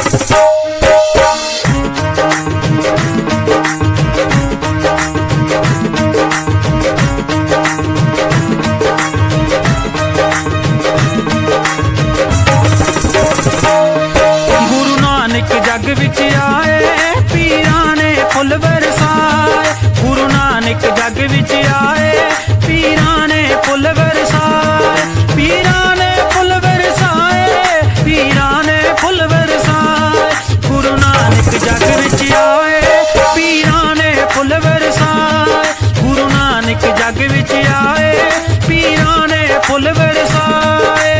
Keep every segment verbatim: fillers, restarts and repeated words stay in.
जग विच आए पीरां ने फुल बरसाए, गुरु नानक जग विच आए पीरां ने फुल बरसाए, पीरां ने फुल बरसाए, पीरां ने फुल बरसाए, गुरु नानक जग विच आए पीरां ने फुल बरसाए, गुरु नानक जग विच आए पीरां ने फुल बरसाए।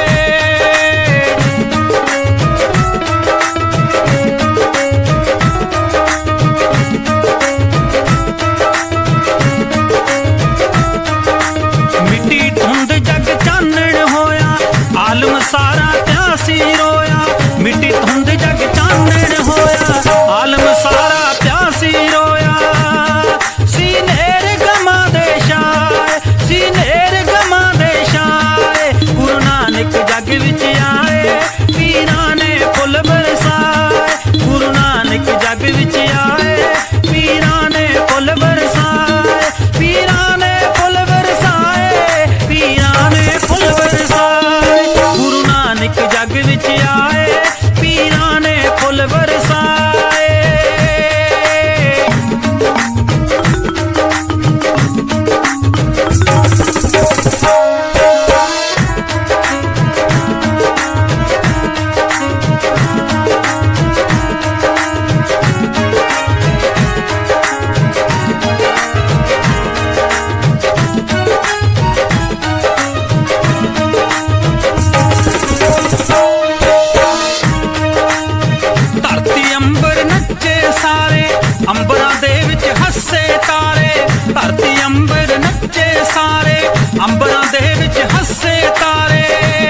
आलम सारा प्यासी रोया, मिट्टी धुंध जग चानण होया, आलम सारा प्यासी रोया, सीनेर गमा दे शाए, सीनेर गमा दे शाए, गुरु नानक जग विच आए पीरां ने फुल बरसाए, गुरु नानक जग विच आए पीरां ने फुल बरसाए, पीरां ने फुल बरसाए, पीरां ने फुल बरसाए, गुरु नानक जग विच आए पीरां ने फुल बरसाए। अंबरां दे विच हस्से तारे, धरती अंबर नच्चे सारे, अंबरां दे विच हस्से तारे,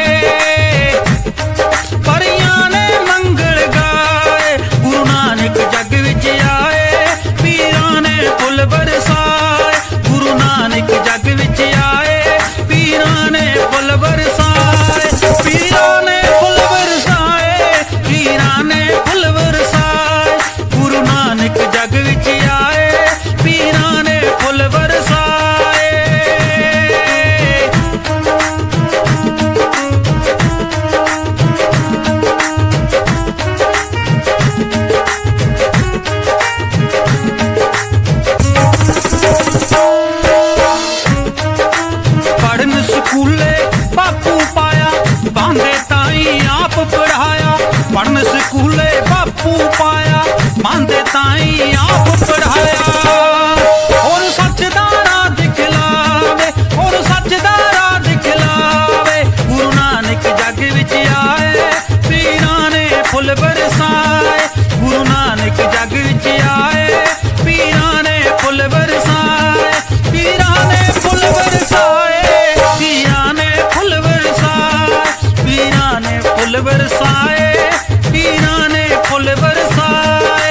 परियां ने मंगल गाए, गुरु नानक जग विच आए पीरां ने फुल बरसाए, गुरु नानक जग विच आए पीरां ने फुल बरसाए, पीरां ने फुल बरसाए, पीरां ने फुल बरसाए, गुरु नानक जग विच आए पीरां ने फुल बरसाए। पढ़न स्कूले बापू पाया, बांधे ताई आप पढ़ाया, पढ़न स्कूले बापू पाया, बांधे ताई आप पढ़ाया, और सच दा राह दिखलावे, और सच दा राह दिखलावे, गुरु नानक जग विच आए पीरां ने फुल बरसाए, गुरु नानक जग विच आए पीरां ने फुल बरसाए, पीरां ने फुल बरसाए, पीरां ने फुल बरसाए, पीरां ने फुल बरसाए, पीरां ने फुल बरसाए।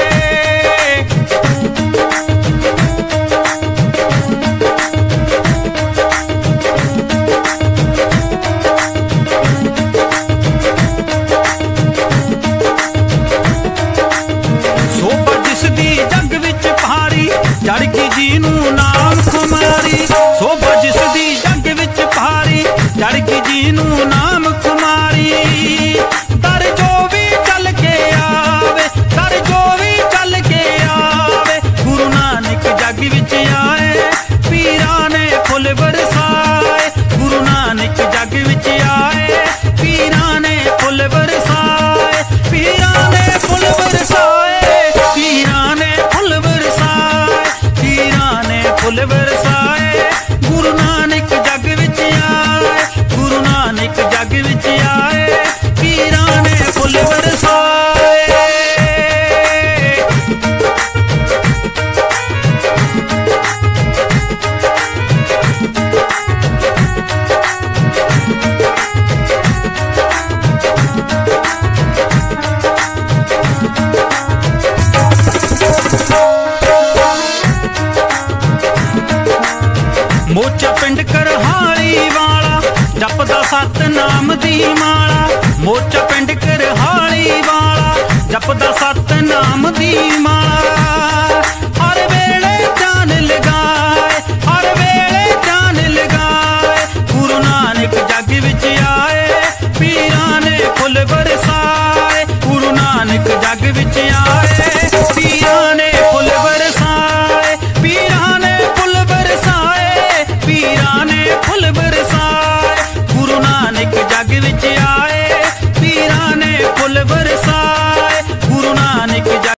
सोभा जिसदी जग विच पहाड़ी, जड़ की जी नूं नाम कुमारी, सोभा जिसदी जग विच पहाड़ी, जड़ की जी नूं नाम कुमारी, दर जो भी चल दी माला। हर वेले जान लगाए, हर वेले जान लगाए, गुरु नानक जग विच आए, पीरां ने फुल बरसाए। गुरु नानक जग विच आए, पीरां ने फुल बरसाए, पीरां ने फुल बरसाए, पीरां ने फुल बरसाए। गुरु नानक जग विच आए,